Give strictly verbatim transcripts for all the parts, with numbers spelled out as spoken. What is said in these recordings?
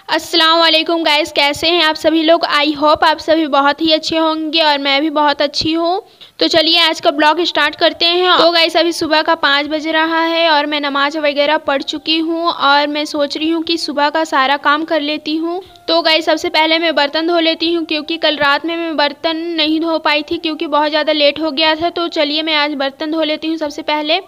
अस्सलाम वालेकुम गाइस, कैसे हैं आप सभी लोग। आई होप आप सभी बहुत ही अच्छे होंगे और मैं भी बहुत अच्छी हूँ। तो चलिए आज का ब्लॉग स्टार्ट करते हैं। तो गाइस अभी सुबह का पाँच बज रहा है और मैं नमाज वगैरह पढ़ चुकी हूँ और मैं सोच रही हूँ कि सुबह का सारा काम कर लेती हूँ। तो गाइस सबसे पहले मैं बर्तन धो लेती हूँ क्योंकि कल रात में मैं बर्तन नहीं धो पाई थी क्योंकि बहुत ज़्यादा लेट हो गया था। तो चलिए मैं आज बर्तन धो लेती हूँ सबसे पहले।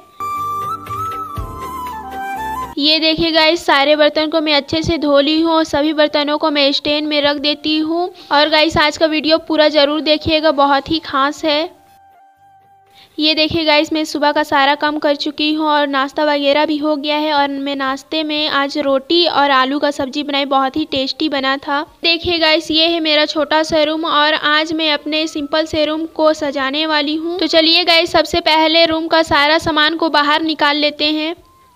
ये देखिए गाइस सारे बर्तन को मैं अच्छे से धो ली हूँ और सभी बर्तनों को मैं स्टैंड में रख देती हूँ। और गाइस आज का वीडियो पूरा ज़रूर देखिएगा, बहुत ही खास है। ये देखिए गाइस मैं सुबह का सारा काम कर चुकी हूँ और नाश्ता वगैरह भी हो गया है। और मैं नाश्ते में आज रोटी और आलू का सब्जी बनाई, बहुत ही टेस्टी बना था। देखिए गाइस ये है मेरा छोटा सा रूम और आज मैं अपने सिंपल से रूम को सजाने वाली हूँ। तो चलिए गाइस सबसे पहले रूम का सारा सामान को बाहर निकाल लेते हैं।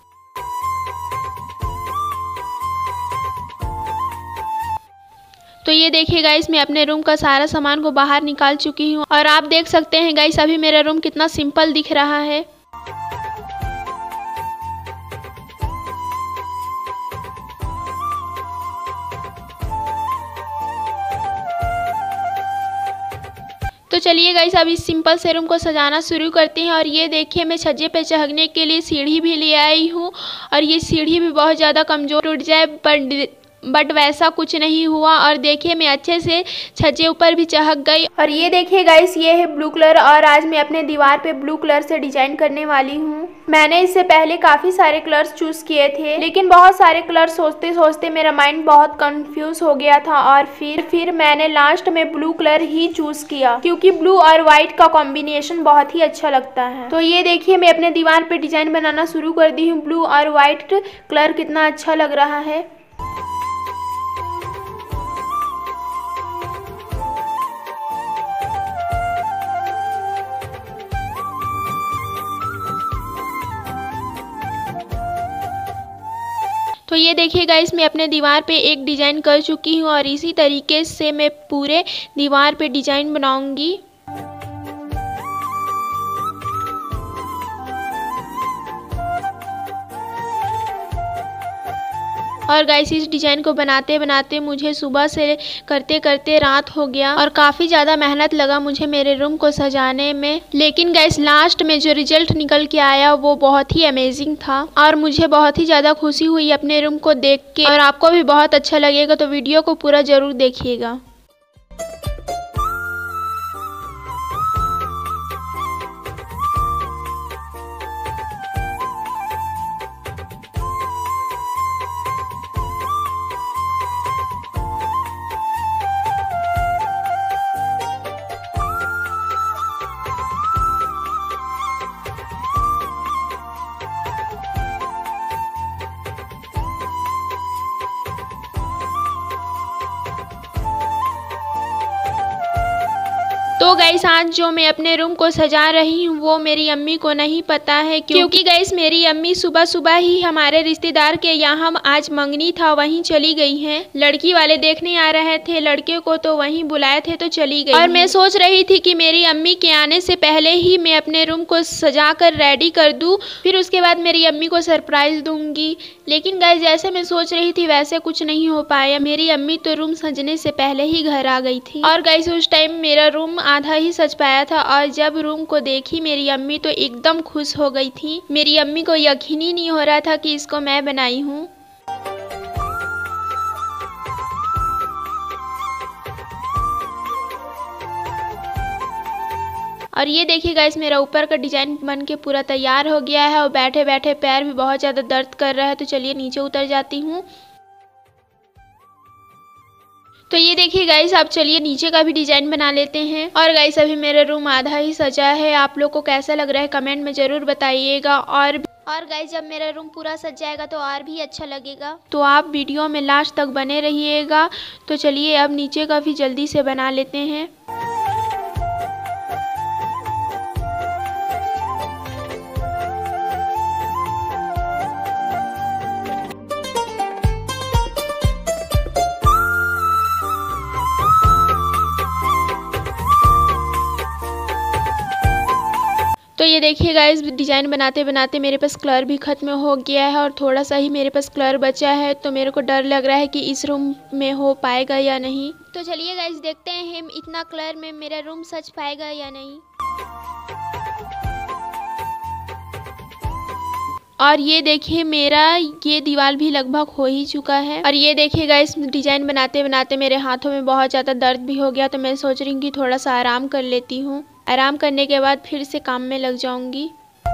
तो ये देखिए गाइस मैं अपने रूम का सारा सामान को बाहर निकाल चुकी हूँ और आप देख सकते हैं गाइस अभी मेरा रूम कितना सिंपल दिख रहा है। तो चलिए गाइस अब इस सिंपल से रूम को सजाना शुरू करते हैं। और ये देखिए मैं छज्जे पे चढ़ने के लिए सीढ़ी भी ले आई हूँ और ये सीढ़ी भी बहुत ज़्यादा कमज़ोर टूट जाए पर बट वैसा कुछ नहीं हुआ। और देखिए मैं अच्छे से छज्जे ऊपर भी चढ़ गई। और ये देखिए गाइस ये है ब्लू कलर और आज मैं अपने दीवार पे ब्लू कलर से डिजाइन करने वाली हूँ। मैंने इससे पहले काफ़ी सारे कलर्स चूज़ किए थे लेकिन बहुत सारे कलर सोचते सोचते मेरा माइंड बहुत कंफ्यूज हो गया था और फिर फिर मैंने लास्ट में ब्लू कलर ही चूज़ किया क्योंकि ब्लू और वाइट का कॉम्बिनेशन बहुत ही अच्छा लगता है। तो ये देखिए मैं अपने दीवार पे डिजाइन बनाना शुरू कर दी हूँ। ब्लू और वाइट कलर कितना अच्छा लग रहा है। तो ये देखिए गाइस मैं अपने दीवार पे एक डिज़ाइन कर चुकी हूँ और इसी तरीके से मैं पूरे दीवार पे डिज़ाइन बनाऊंगी। और गाइस इस डिज़ाइन को बनाते बनाते मुझे सुबह से करते करते रात हो गया और काफ़ी ज़्यादा मेहनत लगा मुझे मेरे रूम को सजाने में। लेकिन गाइस लास्ट में जो रिजल्ट निकल के आया वो बहुत ही अमेजिंग था और मुझे बहुत ही ज़्यादा खुशी हुई अपने रूम को देख के। और आपको भी बहुत अच्छा लगेगा तो वीडियो को पूरा ज़रूर देखिएगा। तो गाइस आज जो मैं अपने रूम को सजा रही हूँ वो मेरी अम्मी को नहीं पता है क्योंकि गाइस मेरी अम्मी सुबह सुबह ही हमारे रिश्तेदार के यहाँ आज मंगनी था वहीं चली गई हैं। लड़की वाले देखने आ रहे थे, लड़के को तो वहीं बुलाए थे तो चली गई। और मैं सोच रही थी कि मेरी अम्मी के आने से पहले ही मैं अपने रूम को सजा कर रेडी कर दूँ, फिर उसके बाद मेरी अम्मी को सरप्राइज दूंगी। लेकिन गाइस जैसे मैं सोच रही थी वैसे कुछ नहीं हो पाया। मेरी अम्मी तो रूम सजने से पहले ही घर आ गई थी और गाइस उस टाइम मेरा रूम आधा ही सज पाया था। और जब रूम को देखी मेरी अम्मी तो एकदम खुश हो गई थी। मेरी अम्मी को यकीन ही नहीं हो रहा था कि इसको मैं बनाई हूँ। और ये देखिए गाइस मेरा ऊपर का डिजाइन बन के पूरा तैयार हो गया है और बैठे बैठे पैर भी बहुत ज़्यादा दर्द कर रहा है। तो चलिए नीचे उतर जाती हूँ। तो ये देखिए गाइस आप चलिए नीचे का भी डिजाइन बना लेते हैं। और गाइस अभी मेरा रूम आधा ही सजा है, आप लोग को कैसा लग रहा है कमेंट में ज़रूर बताइएगा। और और गाइस जब मेरा रूम पूरा सज जाएगा तो और भी अच्छा लगेगा, तो आप वीडियो में लास्ट तक बने रहिएगा। तो चलिए अब नीचे का भी जल्दी से बना लेते हैं। तो ये देखिए गाइस, डिज़ाइन बनाते बनाते मेरे पास कलर भी ख़त्म हो गया है और थोड़ा सा ही मेरे पास कलर बचा है। तो मेरे को डर लग रहा है कि इस रूम में हो पाएगा या नहीं। तो चलिए गाइस देखते हैं हम इतना कलर में मेरा रूम सज पाएगा या नहीं। और ये देखिए मेरा ये दीवार भी लगभग हो ही चुका है। और ये देखिए गाइस, डिज़ाइन बनाते बनाते मेरे हाथों में बहुत ज़्यादा दर्द भी हो गया। तो मैं सोच रही हूँ कि थोड़ा सा आराम कर लेती हूँ। आराम करने के बाद फिर से काम में लग जाऊँगी।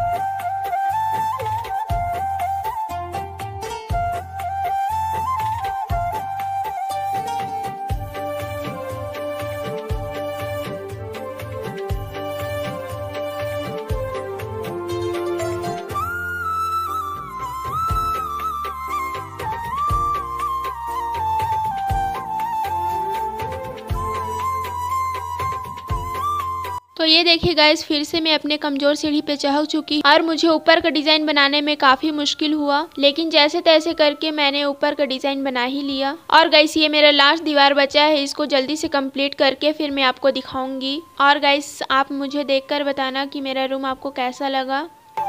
तो ये देखिए गाइस, फिर से मैं अपने कमज़ोर सीढ़ी पे चढ़ चुकी और मुझे ऊपर का डिज़ाइन बनाने में काफ़ी मुश्किल हुआ, लेकिन जैसे तैसे करके मैंने ऊपर का डिज़ाइन बना ही लिया। और गाइस ये मेरा लास्ट दीवार बचा है, इसको जल्दी से कंप्लीट करके फिर मैं आपको दिखाऊंगी। और गाइस आप मुझे देखकर बताना कि मेरा रूम आपको कैसा लगा।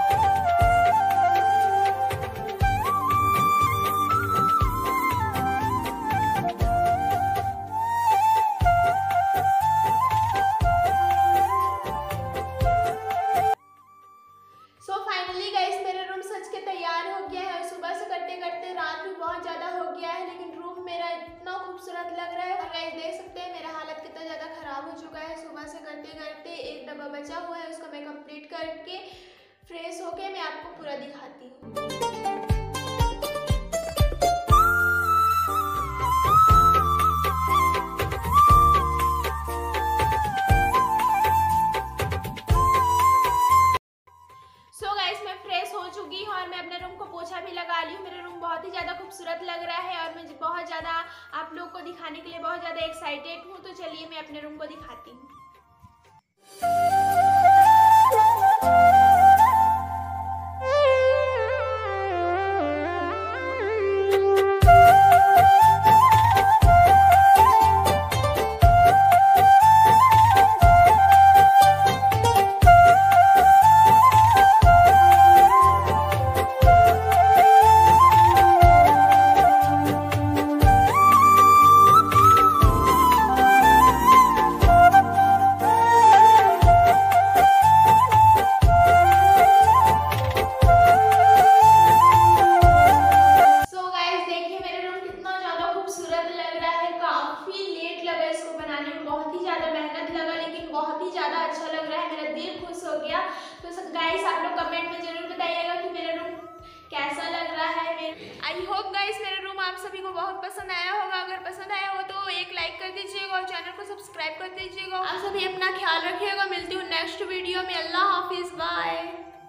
सो फाइनली गाइस मेरा रूम सज के तैयार हो गया है। सुबह से करते करते रात भी बहुत ज़्यादा हो गया है, लेकिन रूम मेरा इतना खूबसूरत लग रहा है। और गाइस देख सकते हैं मेरा हालत कितना ज़्यादा ख़राब हो चुका है। सुबह से करते करते एक डब्बा बचा हुआ है, उसको मैं कंप्लीट करके फ्रेश होके मैं आपको पूरा दिखाती हूँ। और मैं अपने रूम को पोछा भी लगा ली हूँ। मेरा रूम बहुत ही ज़्यादा खूबसूरत लग रहा है और मैं बहुत ज़्यादा आप लोग को दिखाने के लिए बहुत ज़्यादा एक्साइटेड हूँ। तो चलिए मैं अपने रूम को दिखाती हूँ। गाइस आप लोग कमेंट में जरूर बताइएगा कि मेरा रूम कैसा लग रहा है। आई होप गाइस मेरा रूम आप सभी को बहुत पसंद आया होगा। अगर पसंद आया हो तो एक लाइक कर दीजिएगा और चैनल को सब्सक्राइब कर दीजिएगा। आप सभी अपना ख्याल रखिएगा। मिलती हूँ नेक्स्ट वीडियो में। अल्लाह हाफिज़, बाय।